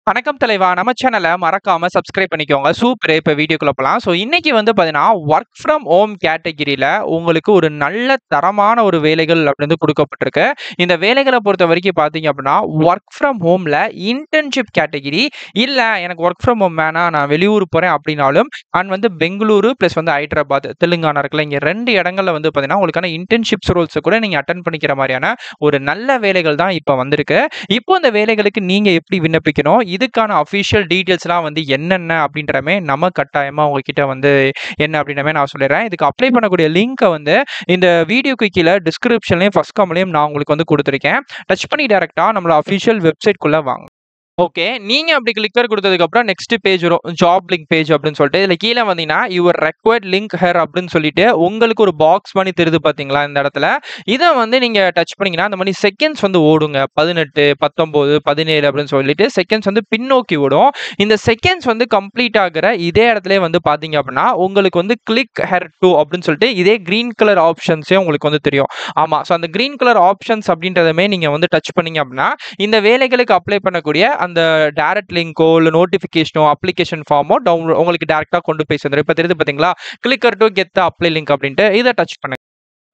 வணக்கம் தலைவா. நம்ம சேனல மறக்காம சப்ஸ்கிரைப் பண்ணிக்கோங்க. சூப்பரு. இப்ப வீடியோக்குள்ள போலாம். இன்னைக்கு பார்த்தீங்கன்னா, வொர்க் ஃப்ரம் ஹோம் கேட்டகரில உங்களுக்கு ஒரு நல்ல தரமான ஒரு வேலைகள் வந்து குடுக்கப்பட்டிருக்கு. இந்த வேலைகள பொறுத்தவரைக்கும் பார்த்தீங்க அப்படின்னா, வொர்க் ஃப்ரம் ஹோம்ல இன்டர்ன்ஷிப் கேட்டகரி இல்ல எனக்கு வொர்க் ஃப்ரம் ஹோம் வேணாம். நான் வெளியூர் போறேன் அப்படின்னாலும், பெங்களூரு பிளஸ் ஹைதராபாத், தெலுங்கானா இருக்குல்ல. இங்க 2 இடங்கள்ல பார்த்தீங்கன்னா, உங்களுக்கான இன்டர்ன்ஷிப்ஸ் ரோல்ஸ கூட நீங்க அட்டெண்ட் பண்ணிக்கிற மாரியான ஒரு நல்ல வேலைகள் தான் இப்ப வந்திருக்கு. இப்போ இந்த வேலைகளுக்கு நீங்க எப்படி விண்ணப்பிக்கணும்? இதுக்கான அஃபிஷியல் டீட்டெயில்ஸ்லாம் என்னென்ன அப்படின்றமே நம்ம கட்டாயமா உங்ககிட்ட என்ன அப்படின்றமே நான் சொல்லிடுறேன். இதுக்கு அப்ளை பண்ணக்கூடிய லிங்க்க இந்த வீடியோக்கு கீழ டிஸ்கிரிப்ஷன்லயும், ஃபர்ஸ்ட் கமெண்ட்லயும் நான் உங்களுக்கு குடுத்துருக்கேன். டச் பண்ணி டைரக்ட்டா நம்மளோட அஃபிஷியல் வெப்சைட்குள்ள வாங்க. ஓகே. நீங்க அப்படி கிளிக்கர் குடுத்ததுக்கு அப்புறம் நெக்ஸ்ட் பேஜ் வரும். ஜாப் லிங்க் பேஜ் அப்படின்னு சொல்லிட்டு. இதுல கீழ வந்தீங்கன்னா, யுவர் ரெக்வயர்ட் லிங்க் ஹியர் அப்படின்னு சொல்லிட்டு உங்களுக்கு ஒரு பாக்ஸ் மாரி தெரியுது பார்த்தீங்களா இந்த இடத்துல. இத நீங்க டச் பண்ணீங்கன்னா, அந்த மாரி செகண்ட்ஸ் ஓடுங்க. 18, 19, 17 அப்படின்னு சொல்லிட்டு செகண்ட்ஸ் பின்னோக்கி ஓடும். இந்த செகண்ட்ஸ் கம்ப்ளீட் ஆகுற இதே இடத்திலேயே பார்த்தீங்க அப்படின்னா, உங்களுக்கு கிளிக் ஹியர் டூ அப்படின்னு சொல்லிட்டு இதே கிரீன் கலர் ஆப்ஷன்ஸே உங்களுக்கு தெரியும். ஆமா. அந்த கிரீன் கலர் ஆப்ஷன்ஸ் அப்படின்றதுமே நீங்க டச் பண்ணீங்க அப்படின்னா, இந்த வேலைகளுக்கு அப்ளை பண்ணக்கூடிய அந்த டைரக்ட் லிங்கோ இல்ல நோட்டிஃபிகேஷனோ, அப்ளிகேஷன் ஃபார்மோ டவுன்லோட் உங்களுக்கு டைரக்ட்டா கொண்டு போய் சேர்ந்துரும். இப்ப தெரியுது பார்த்தீங்களா? Click here to get the apply link அப்படின்ட்டு இத டச் பண்ணுங்க.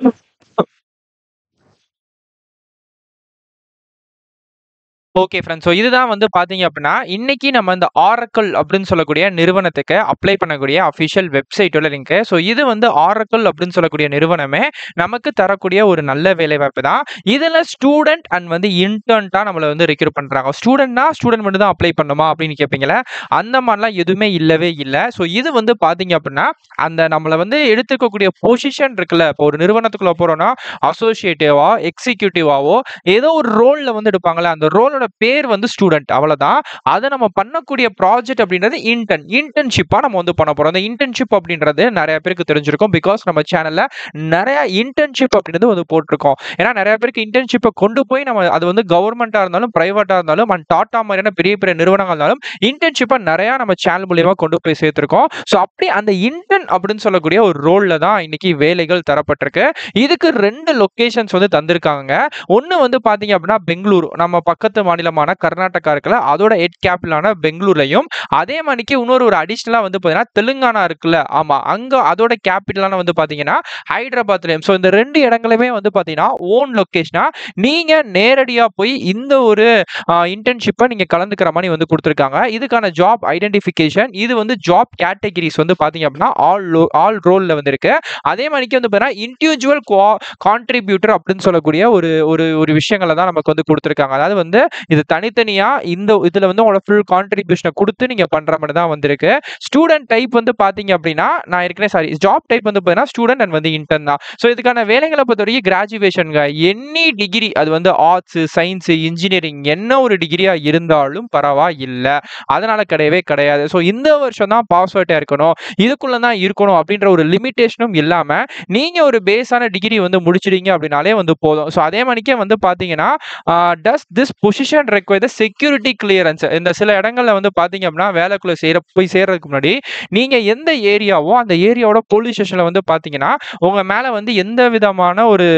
Okay friends. இதுதான் பார்த்தீங்க அப்படின்னா, இன்னைக்கு நம்ம இந்த ஆரக்கிள் அப்படின்னு சொல்லக்கூடிய நிறுவனத்துக்கு அப்ளை பண்ணக்கூடிய அஃபிஷியல் வெப்சைட்டோட லிங்க். இது ஆரக்கிள் அப்படின்னு சொல்லக்கூடிய நிறுவனமே நமக்கு தரக்கூடிய ஒரு நல்ல வேலைவாய்ப்பு தான். இதுல ஸ்டூடண்ட் அண்ட் இன்டர்ன்ட்டா நம்மள ரெக்ரூட் பண்றாங்க. ஸ்டூடண்ட் மட்டும் தான் அப்ளை பண்ணணுமா அப்படின்னு கேட்பீங்களா? அந்த மாரிலாம் எதுவுமே இல்லவே இல்ல. இது பார்த்தீங்க அப்படின்னா, அந்த நம்மள எடுத்துக்கக்கூடிய பொசிஷன் இருக்குல்ல. இப்போ ஒரு நிறுவனத்துக்குள்ள போறோம்னா, அசோசியேட்டிவா, எக்ஸிக்யூட்டிவாவோ ஏதோ ஒரு ரோல்ல எடுப்பாங்கல்ல. அந்த ரோலோட பேர் ஸ்டூடண்ட் அவ்வளவுதான். அத நம்ம பண்ணக்கூடிய ப்ராஜெக்ட் அப்படின்றது இன்டர்ன்ஷிப்பா நம்ம பண்ண போறோம். அந்த இன்டர்ன்ஷிப் அப்படின்றது நிறைய பேருக்கு தெரிஞ்சிருக்கும். பிகாஸ் நம்ம சேனல்ல நிறைய இன்டர்ன்ஷிப் அப்படின்றது போட்டிருக்கோம். ஏன்னா நிறைய பேருக்கு இன்டர்ன்ஷிப்பை கொண்டு போய் நம்ம அது கவர்மெண்டா இருந்தாலும் பிரைவேட்டா இருந்தாலும் அண்ட் டாடா மாதிரியான பெரிய பெரிய நிறுவனங்கள் இருந்தாலும் இன்டர்ன்ஷிப்பை நிறைய நம்ம சேனல் மூலியமா கொண்டு போய் சேர்த்திருக்கோம். ஸோ அப்படி அந்த இன்டர்ன் அப்படின்னு சொல்லக்கூடிய ஒரு ரோல்ல தான் இன்னைக்கு வேலைகள் தரப்பட்டிருக்கு. இதுக்கு 2 லொகேஷன்ஸ் தந்திருக்காங்க. ஒன்னு பாத்தீங்க அப்படின்னா பெங்களூரு, நம்ம பக்கத்து மாநிலமான கர்நாடகா இருக்குல்ல, அதோட ஹெட் கேபிட்டலான பெங்களூர்லயும், அதே மணிக்கு இன்னொரு ஒரு அடிஷனலா பாத்தீங்கன்னா தெலுங்கானா இருக்குல்ல, ஆமா அங்க அதோட கேபிட்டலான பாத்தீங்கன்னா ஹைதராபாத்லயும். சோ இந்த 2 இடங்களுமே பாத்தீங்கன்னா ஓன் லொகேஷனா நீங்க நேரடியா போய் இந்த ஒரு இன்டர்ன்ஷிப்பை நீங்க கலந்துக்கிற மாதிரி கொடுத்திருக்காங்க. இதுக்கான ஜாப் ஐடென்டிஃபிகேஷன் இது ஜாப் கேட்டகரிஸ் பாத்தீங்க அப்படின்னா ஆல் ரோல்ல இருக்கு. அதே மணிக்கு பாத்தீங்கன்னா இண்டிவிஜுவல் கான்ட்ரிபியூட்டர் அப்படின்னு சொல்லக்கூடிய ஒரு ஒரு ஒரு விஷயங்களை தான் நமக்கு கொடுத்திருக்காங்க. அதாவது இது தனித்தனியா இந்த இதுல உங்களோட ஃபுல் கான்ட்ரிபியூஷனை கொடுத்து நீங்க பண்ற மாதிரி தான் வந்திருக்கு. ஸ்டூடெண்ட் டைப் பாத்தீங்க அப்படின்னா நான் ஏற்கனவே சாரி ஜாப் டைப் பாத்தீங்கன்னா ஸ்டூடெண்ட் அண்ட் இன்டர்ன் தான். ஸோ இதுக்கான வேலைகளை பொறுத்தவரைக்கும் கிராஜுவேஷனுங்க எனி டிகிரி அது ஆர்ட்ஸ், சயின்ஸ், இன்ஜினியரிங் என்ன ஒரு டிகிரியா இருந்தாலும் பரவாயில்லை. அதனால கிடையவே கிடையாது. ஸோ இந்த வருஷம் தான் பாஸ் அவுட்டா இருக்கணும், இதுக்குள்ள தான் இருக்கணும் அப்படின்ற ஒரு லிமிடேஷனும் இல்லாம நீங்க ஒரு பேஸான டிகிரி முடிச்சிட்டீங்க அப்படின்னாலே போதும். ஸோ அதே மணிக்கே பாத்தீங்கன்னா does this position require the security clearance. இந்த சில இடங்கள்ல பாத்தீங்க அப்படின்னா வேலைக்குள்ள போய் சேர்றதுக்கு முன்னாடி நீங்க எந்த ஏரியாவோ அந்த ஏரியாவோட போலீஸ் ஸ்டேஷன்ல பாத்தீங்கன்னா உங்க மேல எந்த விதமான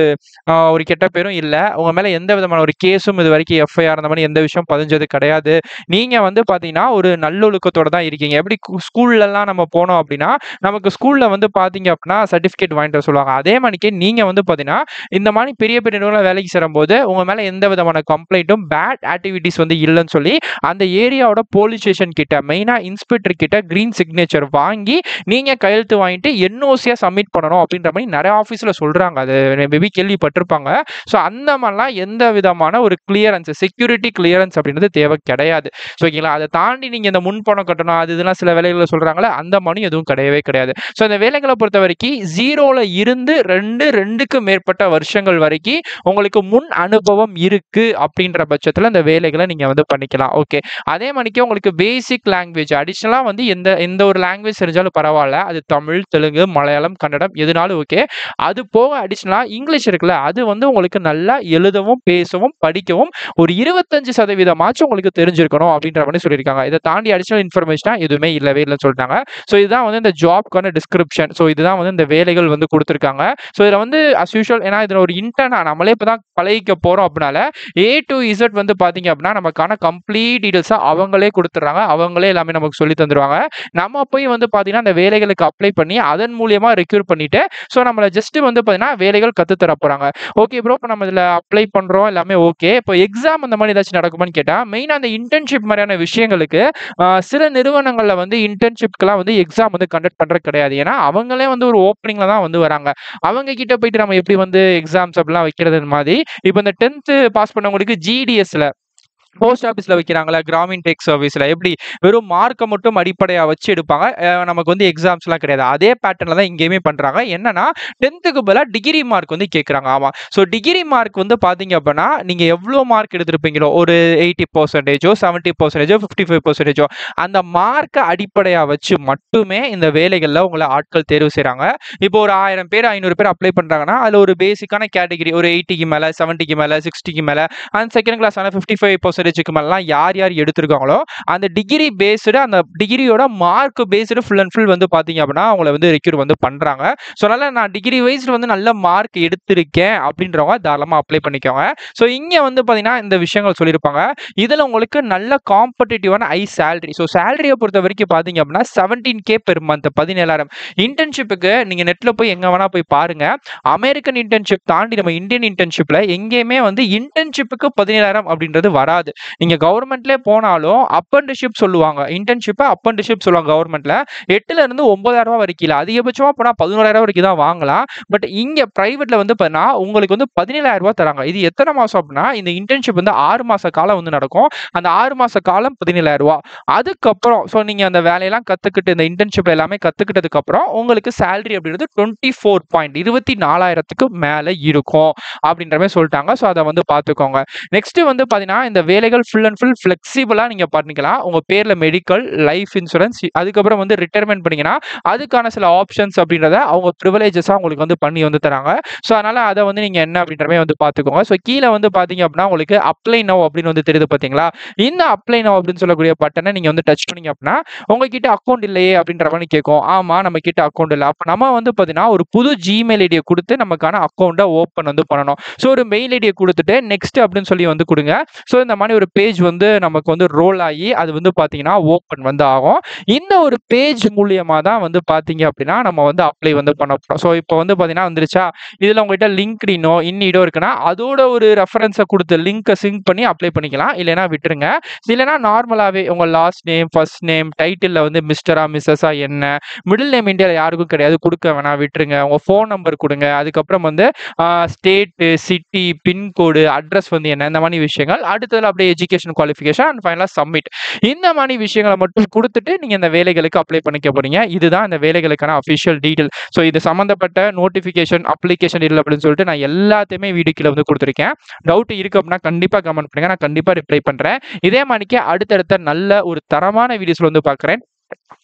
ஒரு கெட்ட பேரும் இல்ல, உங்க மேல எந்த விதமான ஒரு கேஸும் இது வரைக்கும் எஃப்ஐஆர் அந்த மாதிரி எந்த விஷயம் பதிஞ்சது கிடையாது. நீங்க பாத்தீங்கன்னா ஒரு நல்லொழுக்கத்தோட தான் இருக்கீங்க. எப்படி ஸ்கூல்ல எல்லாம் நம்ம போனோம் அப்படின்னா நமக்கு ஸ்கூல்ல பாத்தீங்க அப்படின்னா சர்டிபிகேட் வாங்கிட்டு சொல்லுவாங்க. அதே மணிக்கு நீங்க பாத்தீங்கன்னா இந்த மாதிரி பெரிய பெரிய நிறுவனம் வேலைக்கு சேரும்போது உங்க மேல எந்த விதமான கம்ப்ளைண்ட்டும் பேட் ஆக்டிவிட்டிஸ் இல்லைன்னு சொல்லி அந்த ஏரியாவோட போலீஸ் ஸ்டேஷன் கிட்ட மெயினா இன்ஸ்பெக்டர் கிட்ட கிரீன் சிக்னேச்சர் வாங்கி நீங்க கையெழுத்து வாங்கிட்டு என்ஓசியா சப்மிட் பண்ணணும் அப்படின்ற மாதிரி நிறைய ஆபீஸ்ல சொல்றாங்க. அது மேபி கேள்விப்பட்டிருப்பாங்க. ஸோ அந்த மாதிரிலாம் எந்த விதமான ஒரு கிளியரன்ஸ், செக்யூரிட்டி கிளியரன்ஸ் அப்படின்றது தேவை கிடையாது. ஸோ ஓகேங்களா, அதை தாண்டி நீங்க இந்த முன்பணம் கட்டணும் அது இதெல்லாம் சில வேலைகளை சொல்றாங்களே அந்த மணி எதுவும் கிடையவே கிடையாது. ஸோ இந்த வேலைகளை பொறுத்த வரைக்கும் ஜீரோல இருந்து 2க்கு மேற்பட்ட வருஷங்கள் வரைக்கும் உங்களுக்கு முன் அனுபவம் இருக்கு அப்படின்ற பட்சத்துல இந்த வேலைகளை நீங்க பண்ணிக்கலாம். ஓகே. அதே மணிக்கு உங்களுக்கு பேசிக் லாங்குவேஜ் அடிஷனலா எந்த எந்த ஒரு லாங்குவேஜ் தெரிஞ்சாலும் பரவாயில்ல. அது தமிழ், தெலுங்கு, மலையாளம், கன்னடம் எதுனாலும் ஓகே. அது போக அடிஷனலா இங்கிலீஷ் இருக்குல்ல, அது உங்களுக்கு நல்லா எழுதவும் பேசவும் படிக்கவும் ஒரு 25% உங்களுக்கு தெரிஞ்சிருக்கணும் அப்படின்ற மாதிரி சொல்லியிருக்காங்க. இதை தாண்டி அடிஷனல் இன்ஃபர்மேஷனா எதுவுமே இல்லவே இல்லைன்னு சொல்லிட்டாங்க. ஸோ இதுதான் இந்த ஜாப்க்கான டிஸ்கிரிப்ஷன். ஸோ இதுதான் இந்த வேலைகள் கொடுத்துருக்காங்க. ஸோ இதில் அஸ் யூஷுவல் ஏன்னா இதில் ஒரு இன்டர்னா நம்மளே இப்போ தான் பழகிக்க போறோம் அப்படின்னால A to Z பார்த்தீங்க அப்படின்னா, நமக்கான கம்ப்ளீட் டீட்டெயில்ஸ அவங்களே குடுத்துடுறாங்க. அவங்களே எல்லாமே நமக்கு சொல்லி தந்துருவாங்க. நம்ம போய் வந்து பார்த்தீங்கன்னா, அந்த வேலைகளுக்கு அப்ளை பண்ணி, அதன் மூலியமா ரெக்ரூட் பண்ணிட்டு, ஸோ நம்மள ஜஸ்ட் வந்து பார்த்தீங்கன்னா, வேலைகள் கத்து தர போறாங்க. ஓகே ப்ரோ, இப்ப நம்ம இதுல அப்ளை பண்றோம். எல்லாமே ஓகே. இப்போ எக்ஸாம் அந்த மாரி ஏதாச்சும் நடக்குமான்னு கேட்டா, மெயினா அந்த இன்டர்ன்ஷிப் மாரியான விஷயங்களுக்கு சில நிறுவனங்கள்ல வந்து இன்டர்ன்ஷிப்க்குலாம் வந்து எக்ஸாம் வந்து கண்டக்ட் பண்றது கிடையாது. ஏன்னா, அவங்களே வந்து ஒரு ஓப்பனிங்ல தான் வந்து வராங்க. அவங்க கிட்ட போயிட்டு நம்ம எப்படி வந்து எக்ஸாம்ஸ் அப்படிலாம் வைக்கிறது மாதிரி, இப்ப இந்த 10த் பாஸ் பண்ணவங்களுக்கு ஜிடிஎஸ்ல போஸ்ட் ஆஃபீஸ்ல வைக்கிறாங்கல்ல, கிராமின் டெக் சர்வீஸ்ல எப்படி வெறும் மார்க்க மட்டும் அடிப்படையா வச்சு எடுப்பாங்க. நமக்கு வந்து எக்ஸாம்ஸ்லாம் கிடையாது. அதே பேட்டர்ன்ல தான் இங்கேயுமே பண்றாங்க. என்னன்னா 10க்கு பதிலா டிகிரி மார்க் வந்து கேட்கறாங்க. ஆமா. ஸோ டிகிரி மார்க் வந்து பார்த்தீங்க அப்படின்னா, நீங்க எவ்வளோ மார்க் எடுத்திருப்பீங்களோ, ஒரு 80% 70% 55% அந்த மார்க்க அடிப்படையா வச்சு மட்டுமே இந்த வேலைகள்ல உங்கள ஆட்கள் தேர்வு செய்றாங்க. இப்போ ஒரு 1000 பேர் 500 பேர் அப்ளை பண்றாங்கன்னா, அதுல ஒரு பேசிக்கான கேட்டகரி ஒரு 80க்கு மேல, 70க்கு மேல, 60க்கு மேல அண்ட் செகண்ட் கிளாஸ் ஆன 55%க்கு மேலலாம் யார் யார் எடுத்திருக்காங்களோ, அந்த டிகிரி பேஸ்டு அந்த டிகிரியோட mark based full and full வந்து பார்த்தீங்க அப்படின்னா, அவங்கள வந்து ரெக்ரூட் வந்து பண்றாங்க. ஸோ அதனால நான் டிகிரி வைஸ்ல வந்து நல்ல மார்க் எடுத்திருக்கேன் அப்படின்றவங்க தாராளமா அப்ளை பண்ணிக்கோங்க. ஸோ இங்க வந்து பார்த்தீங்கன்னா, இந்த விஷயங்கள் சொல்லியிருப்பாங்க. இதுல உங்களுக்கு நல்ல காம்படிட்டிவான ஹை சேலரி. ஸோ சேலரிய பொறுத்தவரைக்கும் பார்த்தீங்க அப்படின்னா 17K பெர் மந்த் 17,000. இன்டர்ன்ஷிப்க்கு நீங்க நெட்ல போய் எங்க வேணா போய் பாருங்க. அமெரிக்கன் இன்டர்ன்ஷிப் தாண்டி நம்ம இந்தியன் இன்டர்ன்ஷிப்ல எங்கேயுமே வந்து இன்டர்ன்ஷிப்க்கு 17,000 அப்படின்றது வராது. நீங்க கவர்மெண்ட்லயே போனாலும் அப்ரண்டிஸ்ஷிப் சொல்லுவாங்க. இன்டர்ன்ஷிப்ப அப்ரண்டிஸ்ஷிப் சொல்லுவாங்க கவர்மெண்ட்ல. 8ல இருந்து ரூ. 9,000 வரைக்கும் இல்ல. அதிகபட்சமா போனா ரூ. 11,000 வரைக்கும் தான் வாங்கலாம். பட் இங்க பிரைவேட்ல வந்து பார்த்தீங்கன்னா, உங்களுக்கு வந்து ரூ. 17,000 தராங்க. இது எத்தன மாசம் அப்படின்னா, இந்த இன்டர்ன்ஷிப் வந்து 6 மாச காலம் வந்து நடக்கும். அந்த 6 மாச காலம் ரூ. 17,000. அதுக்கப்புறம் நீங்க அந்த வேலையெல்லாம் கத்துக்கிட்டு இந்த இன்டர்ன்ஷிப் எல்லாமே கத்துக்கிட்டதுக்கு அப்புறம் உங்களுக்கு சேலரி அப்படின்றது 24,000க்கு மேல இருக்கும். அப்படின்ற மாரி சொல்ட்டாங்க. ஸோ அத வந்து பார்த்துக்கோங்க. நெக்ஸ்ட் வந்து பார்த்தீங்கன்னா, இந்த வேலைகள் ஃபுல் அண்ட் ஃபுல் ஃப்ளெக்சிபிளா நீங்க பண்ணிக்கலாம். உங்க பேர்ல மெடிக்கல், லைஃப் இன்சூரன்ஸ் அதுக்கப்புறம் வந்து ரிட்டயர்மென்ட் பண்ணீங்கன்னா, அதுக்கான சில ஆப்ஷன்ஸ் அப்படின்றத அவங்க பிரிவிலேஜஸா உங்களுக்கு வந்து பண்ணி வந்து தராங்க. ஸோ அதனால அத வந்து நீங்க என்ன அப்படின்ற மாரி வந்து பார்த்துக்கோங்க. ஸோ கீழ வந்து பார்த்தீங்க அப்படின்னா, உங்களுக்கு அப்ளை நவ் அப்படின்னு வந்து தெரியுது பார்த்தீங்களா? இந்த அப்ளை நவ் அப்படின்னு சொல்லக்கூடிய பட்டன நீங்க வந்து டச் பண்ணீங்க அப்படின்னா, உங்ககிட்ட அக்கவுண்ட் இல்லையே அப்படின்ற மாரி கேட்கும். ஆமா, நம்ம கிட்ட அக்கவுண்ட் இல்ல. அப்ப நம்ம வந்து பார்த்தீங்கன்னா, ஒரு புது Gmail ஐடிய குடுத்து நமக்கான அக்கவுண்ட்ட ஓப்பன் வந்து பண்ணணும். ஸோ ஒரு மெயில் ஐடிய குடுத்துட்டு நெக்ஸ்ட் அப்படின்னு சொல்லி வந்து குடுங்க. ஸோ இந்த மாரி ஒரு பேஜ் வந்து நமக்கு வந்து ரோல் ஆயி அது வந்து பார்த்தீங்கன்னா, ஓப்பன் வந்து ஆகும். இந்த ஒரு பேஜ் மூலியமா தான் வந்து பார்த்தீங்க அப்படின்னா, நம்ம வந்து அப்ளை வந்து பண்ண போறோம். ஸோ இப்போ வந்து பார்த்தீங்கன்னா வந்துருச்சா, இதுல உங்ககிட்ட லிங்க்டினோ, இன்னிடோ இருக்குன்னா, அதோட ஒரு ரெஃபரன்ஸ குடுத்து லிங்க்க சிங்க் பண்ணி அப்ளை பண்ணிக்கலாம். இல்லைன்னா விட்டுருங்க. இல்லைன்னா நார்மலாவே உங்க லாஸ்ட் நேம், ஃபர்ஸ்ட் நேம், டைட்டில்ல வந்து மிஸ்டரா, மிஸ்ஸஸா என்ன, மிடில் நேம் இந்தியால யாருக்கும் கிடையாது. குடுக்க வேணாம் விட்டுருங்க. உங்க ஃபோன் நம்பர் குடுங்க. அதுக்கப்புறம் வந்து ஸ்டேட்டு, சிட்டி, பின்கோடு, அட்ரஸ் வந்து என்ன, இந்த மாரி விஷயங்கள். அடுத்ததுல அப்படியே எஜுகேஷன் குவாலிஃபிகேஷன் அண்ட் ஃபைனலா சப்மிட். இந்த மாரி விஷயங்கள மட்டும் குடுத்துட்டு நீங்க இந்த வேலைகளுக்கு அப்ளை பண்ணிக்க போறீங்க. இதுதான் இந்த வேலைகளுக்கான அஃபிஷியல் டீட்டெயில். ஸோ இது சம்மந்தப்பட்ட நோட்டிஃபிகேஷன், அப்ளிகேஷன் இல்ல அப்படின்னு சொல்லிட்டு நான் எல்லாத்தையுமே வீடியோ கீழ வந்து குடுத்துருக்கேன். டவுட் இருக்கு அப்படின்னா கண்டிப்பா கமெண்ட் பண்ணுங்க. நான் கண்டிப்பா ரிப்ளை பண்றேன். இதே மாரிக்கு அடுத்தடுத்த நல்ல ஒரு தரமான வீடியோஸ்ல வந்து பார்க்குறேன்.